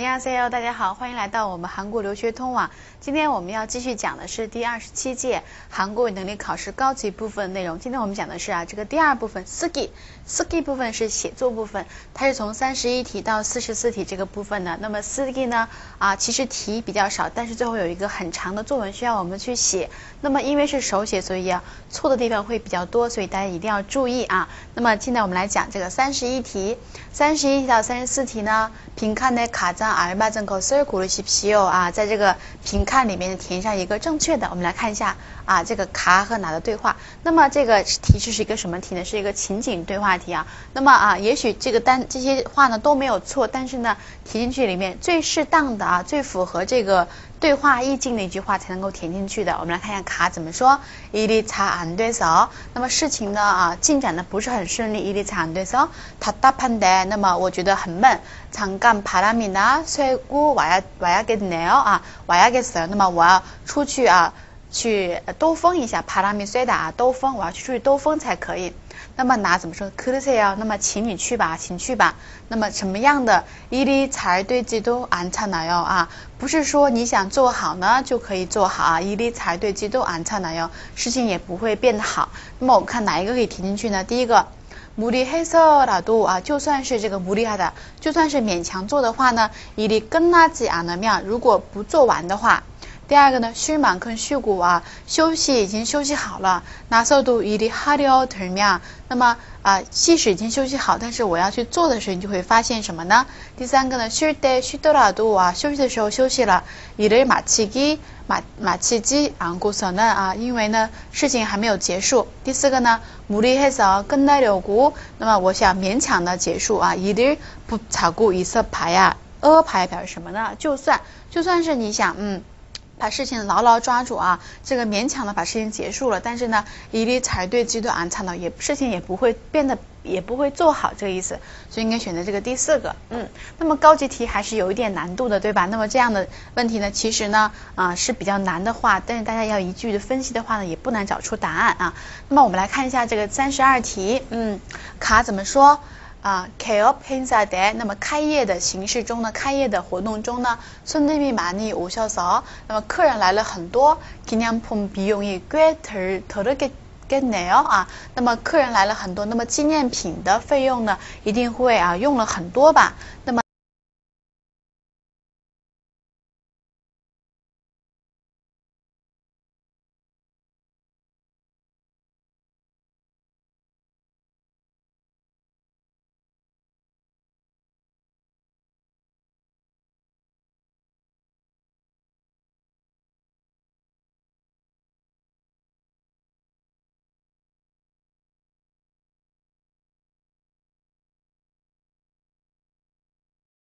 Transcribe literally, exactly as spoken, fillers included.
안녕하세요，大家好，欢迎来到我们韩国留学通网。今天我们要继续讲的是第二十七届韩国语能力考试高级部分内容。今天我们讲的是啊，这个第二部分 쓰기，쓰기部分是写作部分，它是从三十一题到四十四题这个部分的。那么 쓰기呢啊，其实题比较少，但是最后有一个很长的作文需要我们去写。那么因为是手写，所以啊错的地方会比较多，所以大家一定要注意啊。那么现在我们来讲这个三十一题，三十一题到三十四题呢，빈칸에 가장 알맞은 것을 고르십시오啊，在这个评看里面填上一个正确的。我们来看一下啊，这个卡和哪的对话。那么这个题是一个什么题呢？是一个情景对话题啊。那么啊，也许这个单这些话呢都没有错，但是呢，填进去里面最适当的啊，最符合这个对话意境的一句话才能够填进去的。我们来看一下卡怎么说。일이 잘 안 돼서，那么事情呢啊进展的不是很顺利。일이 잘 안 돼서 답답한데，那么我觉得很闷。잠깐 바람이나 쐬고 와야 와야겠네요啊， 와야겠어요。那么我要出去啊，去兜风一下。바람이 쐬다啊，兜风，我要去出去兜风才可以。那么拿怎么说？그러세요，那么请你去吧，请去吧。那么什么样的일이 잘 되지도 않잖아요啊，不是说你想做好呢就可以做好啊。일이 잘 되지도 않잖아요，事情也不会变得好。那么我们看哪一个可以填进去呢？第一个。무리해서라도啊，就算是这个무리하다，就算是勉强做的话呢，일이 끝나지 않으면，如果不做完的话。第二个呢，쉴 만큼 쉬고啊，休息已经休息好了。나서도 일이 하려 들면，那么啊，即使已经休息好，但是我要去做的时候，你就会发现什么呢？第三个呢，쉴 때 쉬더라도啊，休息的时候休息了。일을 마치기马马치지 않고서는啊，因为呢事情还没有结束。第四个呢，무리해서 끝내려고，那么我想勉强的结束啊。일을 붙잡고 있어봐야，呃봐야表示什么呢？就算就算是你想嗯。把事情牢牢抓住啊，这个勉强的把事情结束了，但是呢，일이 잘 되지도 않잖아，也事情也不会变得也不会做好这个意思，所以应该选择这个第四个。嗯，那么高级题还是有一点难度的，对吧？那么这样的问题呢，其实呢啊、呃、是比较难的话，但是大家要一句的分析的话呢，也不难找出答案啊。那么我们来看一下这个三十二题，嗯，卡怎么说？啊 개업 행사 때，那么开业的形式中呢，开业的活动中呢，손님이 많이 오셔서，那么客人来了很多，기념품 비용이 꽤 들 들었겠네요啊，那么客人来了很多，那么纪念品的费用呢，一定会啊用了很多吧，那么。